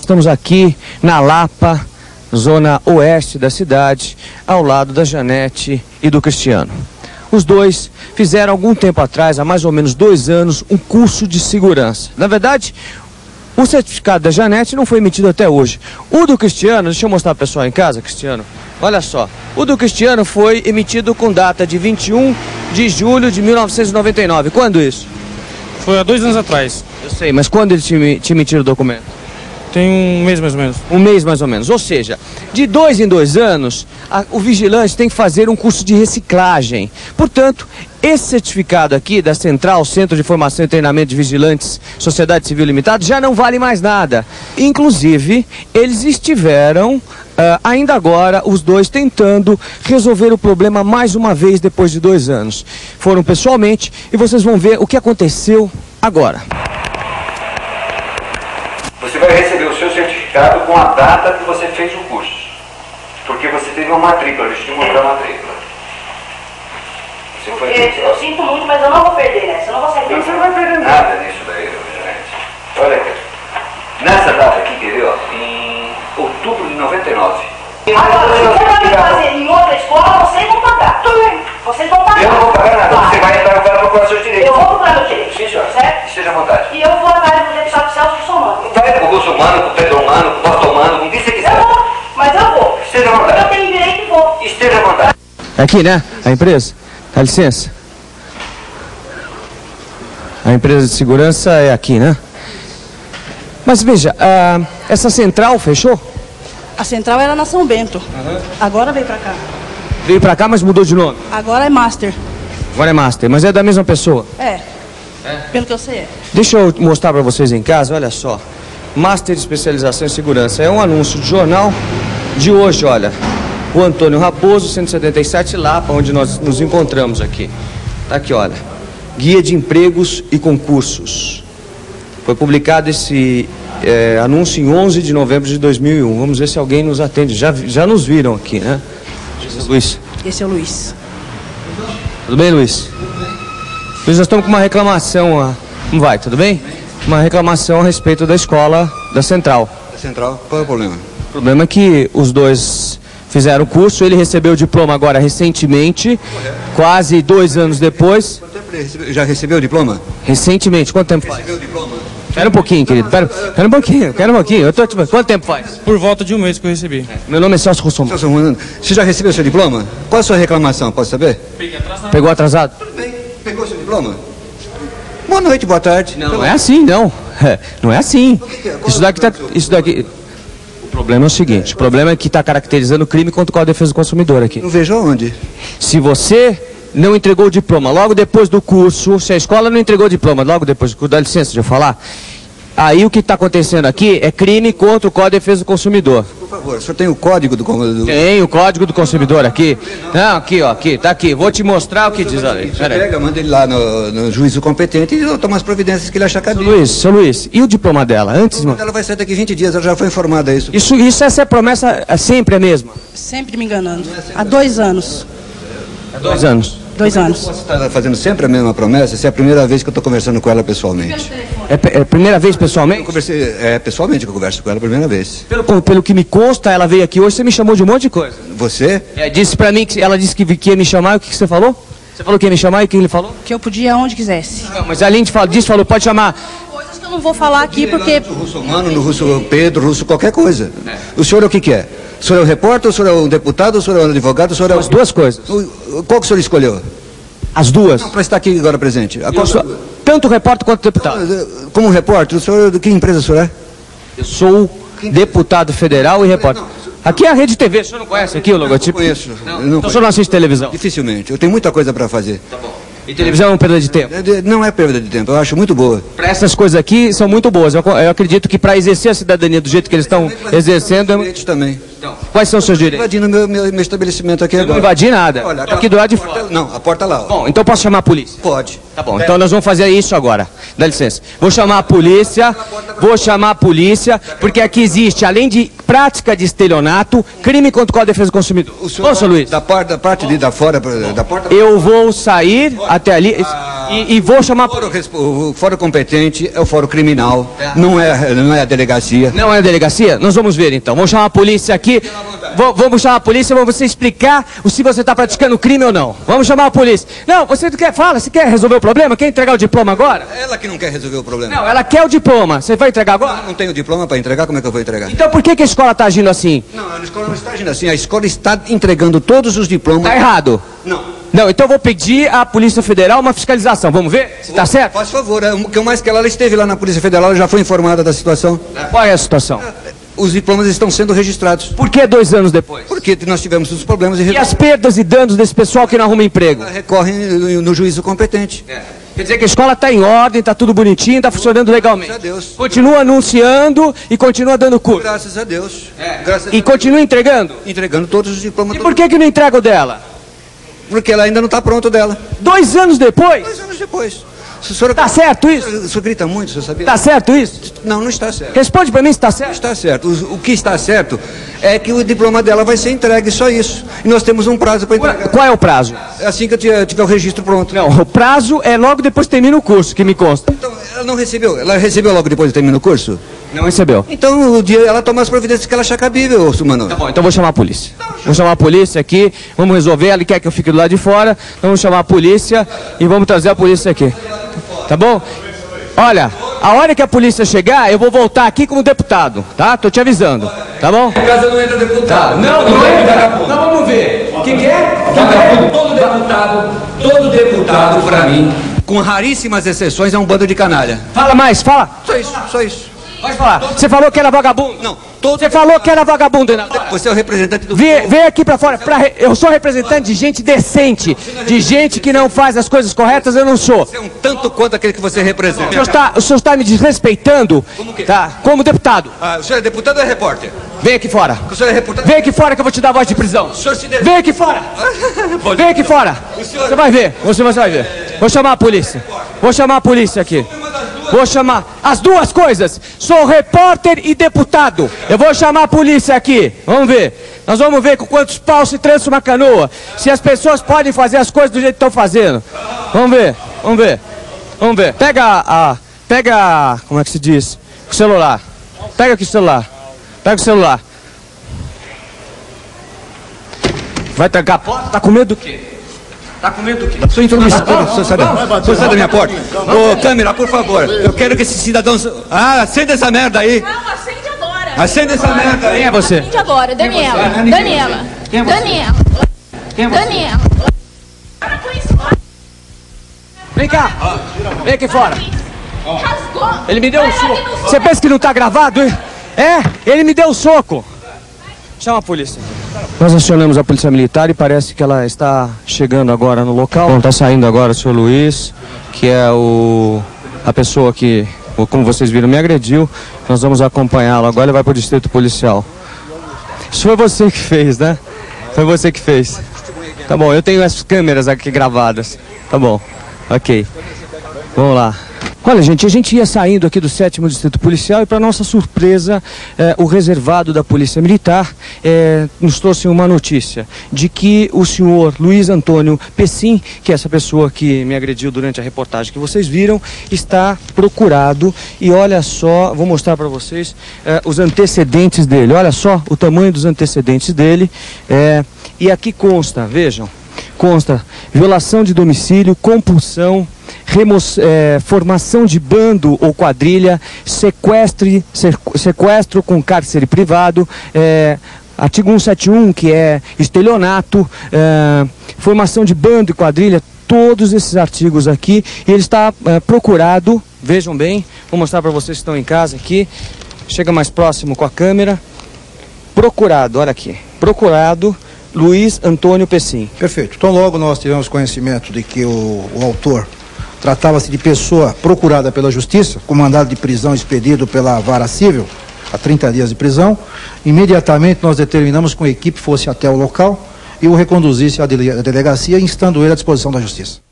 Estamos aqui na Lapa, zona oeste da cidade, ao lado da Janete e do Cristiano. Os dois fizeram algum tempo atrás, há mais ou menos 2 anos, um curso de segurança. Na verdade, o certificado da Janete não foi emitido até hoje. O do Cristiano, deixa eu mostrar para o pessoal em casa, Cristiano. Olha só, o do Cristiano foi emitido com data de 21 de julho de 1999. Quando isso? Foi há 2 anos atrás. Eu sei, mas quando ele te emitiram o documento? Tem um mês mais ou menos. Um mês mais ou menos. Ou seja, de 2 em 2 anos, o vigilante tem que fazer um curso de reciclagem. Portanto, esse certificado aqui da Central, Centro de Formação e Treinamento de Vigilantes, Sociedade Civil Limitada, já não vale mais nada. Inclusive, eles estiveram, ainda agora, os dois tentando resolver o problema mais uma vez depois de 2 anos. Foram pessoalmente e vocês vão ver o que aconteceu agora. Você vai receber o seu certificado com a data que você fez o curso. Porque você teve uma matrícula, eles te mandaram a matrícula. Eu sinto muito, mas eu não vou perder nessa, eu não vou sair Você não vai perder nada nisso daí, gente. Olha aqui. Nessa data aqui, quer ver, ó, em outubro de 99. Agora, se você vai me fazer em outra escola, vocês vão pagar. Vocês vão pagar. Eu não vou pagar nada, Claro. você vai entrar para procurar seus direitos. Eu vou procurar meu direito. Sim, senhor. Certo? Esteja à vontade. E eu vou atrás do deputado Celso Russomano. Vai com o Russomano, com o Pedro Humano, com o Porto Humano, com quem você quiser. Eu vou, mas eu vou. Esteja à vontade. Eu tenho direito e vou. Esteja à vontade. Aqui, né? A empresa. Dá licença. A empresa de segurança é aqui, né? Mas veja, essa central fechou? A central era na São Bento. Agora veio pra cá. Veio pra cá, mas mudou de nome. Agora é Master. Agora é Master, mas é da mesma pessoa. É. Pelo que eu sei é. Deixa eu mostrar pra vocês em casa, olha só. Master de Especialização em Segurança. É um anúncio de jornal de hoje, olha. O Antônio Raposo, 177 Lapa, onde nós nos encontramos aqui. Tá aqui, olha. Guia de Empregos e Concursos. Foi publicado esse anúncio em 11 de novembro de 2001. Vamos ver se alguém nos atende. Já nos viram aqui, né? Luiz. Esse é o Luiz. Tudo bem, Luiz? Luiz, nós estamos com uma reclamação. Como vai? Tudo bem? Uma reclamação a respeito da escola da Central. Da Central? Qual é o problema? O problema é que os dois fizeram o curso, ele recebeu o diploma agora recentemente, quase 2 anos depois. Quanto tempo ele já recebeu o diploma? Recentemente, quanto tempo faz? Recebeu o diploma? Espera um pouquinho, querido, espera um pouquinho. Quanto tempo faz? Por volta de um mês que eu recebi. Meu nome é Celso Russomano. Celso Romano, você já recebeu o seu diploma? Qual é a sua reclamação, pode saber? Pegou atrasado? Tudo bem, pegou o seu diploma? Boa noite, boa tarde. Não é assim, não. Não é assim. Isso daqui... O problema é o seguinte, o problema é que está caracterizando o crime contra o Código de Defesa do Consumidor aqui. Não vejo aonde. Se você não entregou o diploma logo depois do curso, se a escola não entregou o diploma logo depois do curso, dá licença de eu falar, aí o que está acontecendo aqui é crime contra o Código de Defesa do Consumidor. Por favor, o senhor tem o código do... Tem o Código do Consumidor aqui. Não, aqui, ó, aqui, tá aqui. Vou te mostrar o que diz ali. Você pega, manda ele lá no juízo competente e toma as providências que ele achar cabível. Seu Luiz, e o diploma dela? Antes, mano? Ela vai sair daqui 20 dias, ela já foi informada disso. Essa é a promessa, sempre a mesma? Sempre me enganando. Há 2 anos. Há 2 anos. 2 anos. Você está fazendo sempre a mesma promessa? Essa é a primeira vez que eu estou conversando com ela pessoalmente. É a primeira vez pessoalmente? Eu conversei, pessoalmente que eu converso com ela a primeira vez. Pelo que me consta, ela veio aqui hoje, você me chamou de um monte de coisa. Você? Disse pra mim ela disse que ia me chamar, o que você falou? Você falou que ia me chamar e o que ele falou? Que eu podia aonde quisesse. Não, mas além disso, falou, pode chamar. Coisas que eu não vou falar aqui porque... No russo humano, no russo Pedro, russo qualquer coisa. O senhor é o que é? O senhor é um repórter, o senhor é um deputado, o senhor é um advogado, o senhor é... As duas coisas. Qual que o senhor escolheu? As duas? Não, para estar aqui agora presente. Tanto repórter quanto deputado. Como repórter, o senhor, de que empresa o senhor é? Eu sou deputado federal e repórter. Aqui é a Rede TV, o senhor não conhece aqui o logotipo? Não conheço. Então o senhor não assiste televisão? Dificilmente. Eu tenho muita coisa para fazer. Tá bom. E televisão é uma perda de tempo? Não é perda de tempo, eu acho muito boa. Para essas coisas aqui são muito boas. Eu acredito que para exercer a cidadania do jeito que eles estão exercendo... Direitos também. Então, quais são os seus direitos? Invadindo meu estabelecimento aqui Eu agora. não invadi nada. Olha, Tô aqui do lado de fora. Não, a porta lá. Ó. Bom, então posso chamar a polícia? Pode. Tá bom, então nós vamos fazer isso agora. Dá licença. Vou chamar a polícia, porque aqui existe, além de prática de estelionato, crime contra o Código de Defesa do Consumidor. Ô, Sr. Luiz. Da parte de da fora, da porta... Eu vou sair até ali e vou chamar... O fórum competente é o fórum criminal, não é a delegacia. Não é a delegacia? Nós vamos ver então. Vamos chamar a polícia aqui. Vamos chamar a polícia, vamos você explicar se você está praticando crime ou não. Vamos chamar a polícia. Não, você quer, fala, você quer resolver o problema? Quer entregar o diploma agora? Ela que não quer resolver o problema. Não, ela quer o diploma. Você vai entregar agora? Eu não tenho diploma para entregar, como é que eu vou entregar? Então por que a escola está agindo assim? Não, a escola não está agindo assim. A escola está entregando todos os diplomas. Está errado. Não, então eu vou pedir à Polícia Federal uma fiscalização. Vamos ver se está certo? Faz favor, o que mais que ela esteve lá na Polícia Federal, ela já foi informada da situação. Qual é a situação? Os diplomas estão sendo registrados. Por que 2 anos depois? Porque nós tivemos os problemas E as perdas e danos desse pessoal que não arruma emprego? Recorrem no juízo competente. Quer dizer que a escola está em ordem, está tudo bonitinho, está funcionando legalmente. Graças a Deus. Continua anunciando e continua dando curso. Graças a Deus. E continua entregando? Entregando todos os diplomas. E por que não entrega o dela? Porque ela ainda não está pronto dela. 2 anos depois? 2 anos depois. Está certo isso? O senhor grita muito, o senhor sabia? Está certo isso? Não, não está certo. Responde para mim se está certo. Não está certo. O que está certo é que o diploma dela vai ser entregue, só isso. E nós temos um prazo para entregar. Qual é o prazo? Assim que eu tiver o registro pronto. Não, o prazo é logo depois que termina o curso, que me consta. Então, ela não recebeu? Ela recebeu logo depois de terminar o curso? Não recebeu. Então, o dia ela toma as providências que ela achar cabível, Sumano. Tá bom, então vou chamar a polícia. Vou chamar a polícia aqui, vamos resolver. Ela quer que eu fique do lado de fora, então vamos chamar a polícia e vamos trazer a polícia aqui. Tá bom? Olha, a hora que a polícia chegar, eu vou voltar aqui como deputado, tá? Tô te avisando, tá bom? Em casa não entra deputado. Não entra. Não, vamos ver. O que é? Todo deputado, pra mim, com raríssimas exceções, é um bando de canalha. Fala mais, fala. Só isso. Pode falar. Você falou que era vagabundo? Não. Você falou que era vagabundo, né? Você é o representante do... Vem aqui pra fora. Eu sou representante de gente decente. De gente que não faz as coisas corretas, eu não sou. Você é um tanto quanto aquele que você representa. O senhor está me desrespeitando? Como que? Tá, como deputado. O senhor é deputado ou é repórter? Vem aqui fora. O senhor é repórter? Vem aqui fora que eu vou te dar voz de prisão. Vem aqui fora. Vem aqui fora. Você vai ver. Você vai ver. Vou chamar a polícia. Vou chamar a polícia aqui. Vou chamar as duas coisas. Sou repórter e deputado. Eu vou chamar a polícia aqui. Vamos ver. Nós vamos ver com quantos paus se trança uma canoa. Se as pessoas podem fazer as coisas do jeito que estão fazendo. Vamos ver. Vamos ver. Vamos ver. Pega, como é que se diz? O celular. Pega aqui o celular. Pega o celular. Vai trancar a porta? Tá com medo do quê? Tá com medo do quê? Sou intromissão. Sai da minha porta. Ô, câmera, por favor. Eu quero que esse cidadão... acenda essa merda aí. Não, acende agora. Acende essa merda aí. Quem é você? Acende agora, Daniela. Daniela. Daniela. Vem cá. Vem aqui fora. Rasgou. Ele me deu um soco. Você pensa que não tá gravado, hein? Ele me deu um soco. Chama a polícia. Nós acionamos a polícia militar e parece que ela está chegando agora no local. Bom, está saindo agora o senhor Luiz, que é a pessoa que, como vocês viram, me agrediu. Nós vamos acompanhá-lo. Agora ele vai para o distrito policial. Isso foi você que fez, né? Foi você que fez. Tá bom, eu tenho as câmeras aqui gravadas. Tá bom, ok. Vamos lá. Olha, gente, a gente ia saindo aqui do 7º Distrito Policial e, para nossa surpresa, o reservado da Polícia Militar nos trouxe uma notícia de que o senhor Luiz Antônio Pessim, que é essa pessoa que me agrediu durante a reportagem que vocês viram, está procurado. E olha só, vou mostrar para vocês os antecedentes dele. Olha só o tamanho dos antecedentes dele. E aqui consta, vejam, consta violação de domicílio, compulsão, formação de bando ou quadrilha, sequestro com cárcere privado, artigo 171, que é estelionato, formação de bando e quadrilha, todos esses artigos aqui. E ele está procurado, vejam bem, vou mostrar para vocês que estão em casa aqui, chega mais próximo com a câmera, procurado, olha aqui, procurado Luiz Antônio Pessim. Perfeito. Então logo nós tivemos conhecimento de que o autor tratava-se de pessoa procurada pela Justiça, com mandado de prisão expedido pela Vara Civil, a 30 dias de prisão. Imediatamente nós determinamos que uma equipe fosse até o local e o reconduzisse à delegacia, instando ele à disposição da Justiça.